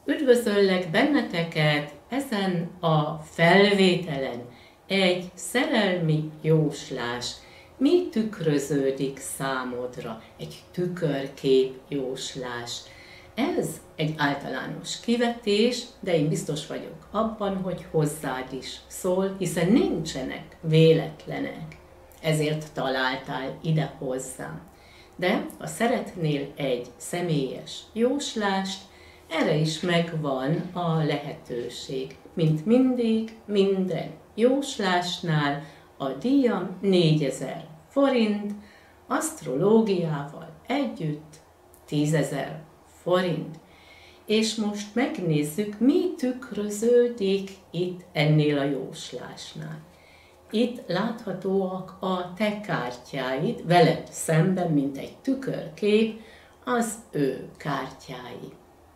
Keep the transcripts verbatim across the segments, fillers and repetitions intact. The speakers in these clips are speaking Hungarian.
Üdvözöllek benneteket ezen a felvételen. Egy szerelmi jóslás. Mi tükröződik számodra? Egy tükörkép jóslás. Ez egy általános kivetés, de én biztos vagyok abban, hogy hozzád is szól, hiszen nincsenek véletlenek. Ezért találtál ide hozzám. De ha szeretnél egy személyes jóslást, erre is megvan a lehetőség. Mint mindig, minden jóslásnál a díjam négyezer forint, asztrológiával együtt tízezer forint. És most megnézzük, mi tükröződik itt ennél a jóslásnál. Itt láthatóak a te kártyáid, veled szemben, mint egy tükörkép, az ő kártyái.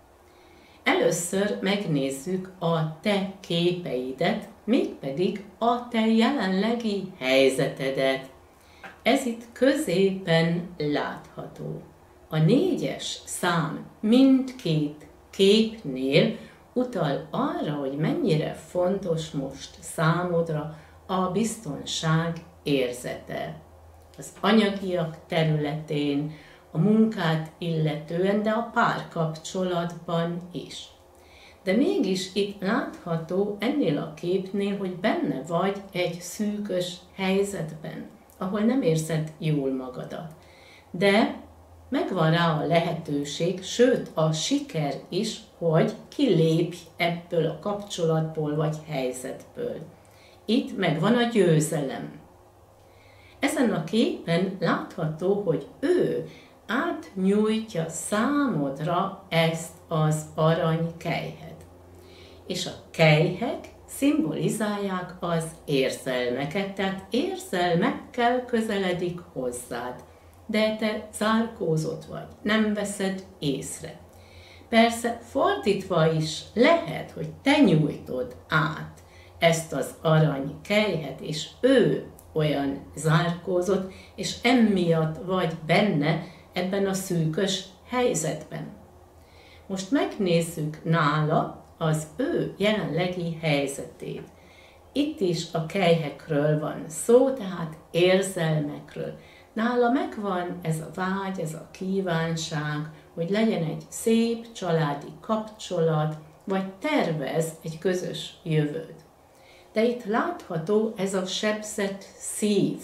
Először megnézzük a te képeidet, mégpedig a te jelenlegi helyzetedet. Ez itt középen látható. A négyes szám mindkét képnél utal arra, hogy mennyire fontos most számodra a biztonság érzete. Az anyagiak területén, a munkát illetően, de a párkapcsolatban is. De mégis itt látható ennél a képnél, hogy benne vagy egy szűkös helyzetben, ahol nem érzed jól magadat. De megvan rá a lehetőség, sőt a siker is, hogy kilépj ebből a kapcsolatból vagy helyzetből. Itt megvan a győzelem. Ezen a képen látható, hogy ő átnyújtja számodra ezt az aranykelyhet. És a kelyhek szimbolizálják az érzelmeket, tehát érzelmekkel közeledik hozzád. De te zárkózott vagy, nem veszed észre. Persze fordítva is lehet, hogy te nyújtod át ezt az aranykelyhet, és ő olyan zárkózott, és emiatt vagy benne ebben a szűkös helyzetben. Most megnézzük nála az ő jelenlegi helyzetét. Itt is a kelyhekről van szó, tehát érzelmekről. Nála megvan ez a vágy, ez a kívánság, hogy legyen egy szép családi kapcsolat, vagy tervez egy közös jövőt. De itt látható ez a sebzett szív.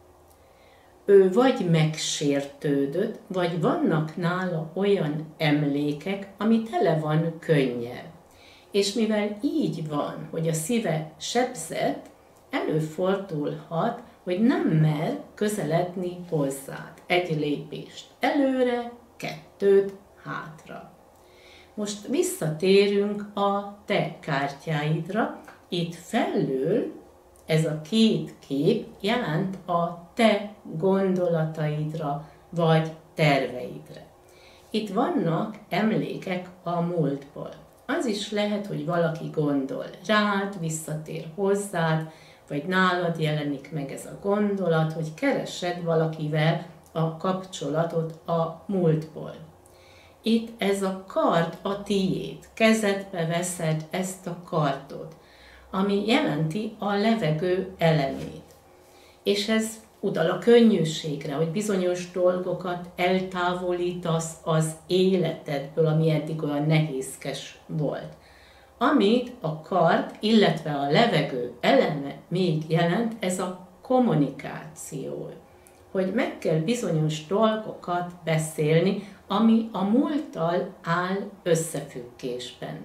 Ő vagy megsértődött, vagy vannak nála olyan emlékek, ami tele van könnyel. És mivel így van, hogy a szíve sebzett, előfordulhat, hogy nem mer közeledni hozzád. Egy lépést előre, kettőt hátra. Most visszatérünk a te kártyáidra. Itt felül ez a két kép jelent a te gondolataidra vagy terveidre. Itt vannak emlékek a múltból. Az is lehet, hogy valaki gondol rád, visszatér hozzád, vagy nálad jelenik meg ez a gondolat, hogy keresed valakivel a kapcsolatot a múltból. Itt ez a kard a tiéd, kezedbe veszed ezt a kardot, ami jelenti a levegő elemét. És ez utal a könnyűségre, hogy bizonyos dolgokat eltávolítasz az életedből, ami eddig olyan nehézkes volt. Amit a kard, illetve a levegő eleme még jelent, ez a kommunikáció. Hogy meg kell bizonyos dolgokat beszélni, ami a múlttal áll összefüggésben.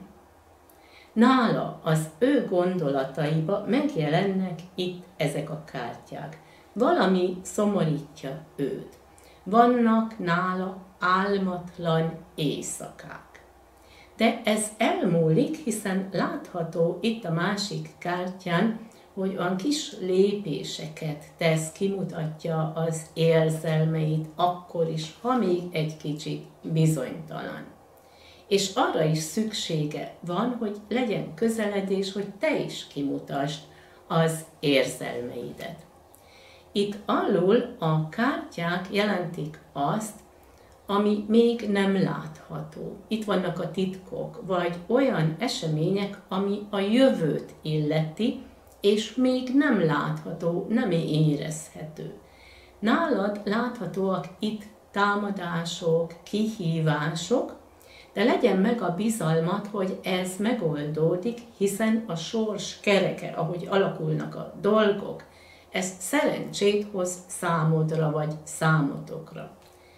Nála, az ő gondolataiba megjelennek itt ezek a kártyák. Valami szomorítja őt. Vannak nála álmatlan éjszakák. De ez elmúlik, hiszen látható itt a másik kártyán, hogy olyan kis lépéseket tesz, kimutatja az érzelmeit, akkor is, ha még egy kicsit bizonytalan. És arra is szüksége van, hogy legyen közeledés, hogy te is kimutasd az érzelmeidet. Itt alul a kártyák jelentik azt, ami még nem látható. látható, itt vannak a titkok, vagy olyan események, ami a jövőt illeti, és még nem látható, nem érezhető. Nálad láthatóak itt támadások, kihívások, de legyen meg a bizalmat, hogy ez megoldódik, hiszen a sors kereke, ahogy alakulnak a dolgok, ez szerencsét hoz számodra vagy számotokra.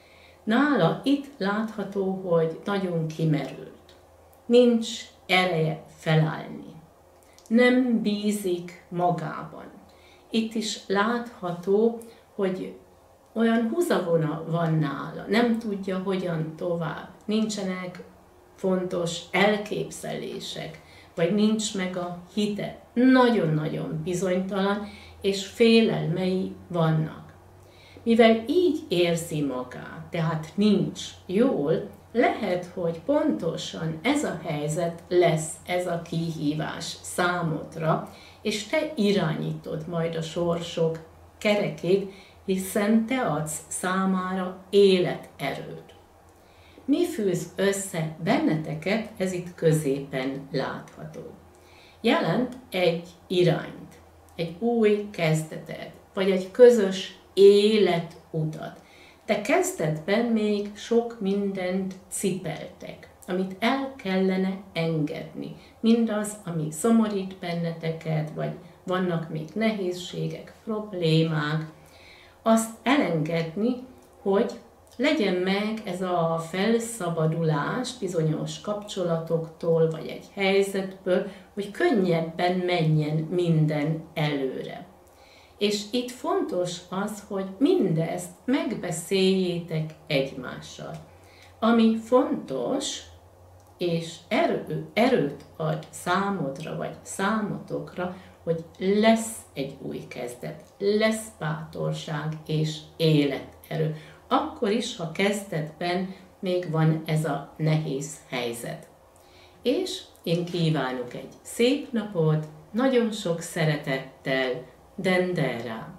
Nála itt látható, hogy nagyon kimerült. Nincs ereje felállni. Nem bízik magában. Itt is látható, hogy olyan húzavona van nála, nem tudja, hogyan tovább. Nincsenek fontos elképzelések, vagy nincs meg a hite. Nagyon-nagyon bizonytalan, és félelmei vannak. Mivel így érzi magát, tehát nincs jól, lehet, hogy pontosan ez a helyzet lesz ez a kihívás számodra, és te irányítod majd a sorsok kerekét, hiszen te adsz számára életerőt. Mi fűz össze benneteket, ez itt középen látható. Jelent egy irányt, egy új kezdetet, vagy egy közös életutat. De kezdetben még sok mindent cipeltek, amit el kellene engedni. Mindaz, ami szomorít benneteket, vagy vannak még nehézségek, problémák, azt elengedni, hogy legyen meg ez a felszabadulás bizonyos kapcsolatoktól, vagy egy helyzetből, hogy könnyebben menjen minden előre. És itt fontos az, hogy mindezt megbeszéljétek egymással. Ami fontos, és erő, erőt ad számodra, vagy számotokra, hogy lesz egy új kezdet, lesz bátorság és életerő. Akkor is, ha kezdetben még van ez a nehéz helyzet. És én kívánok egy szép napot, nagyon sok szeretettel, Dendera.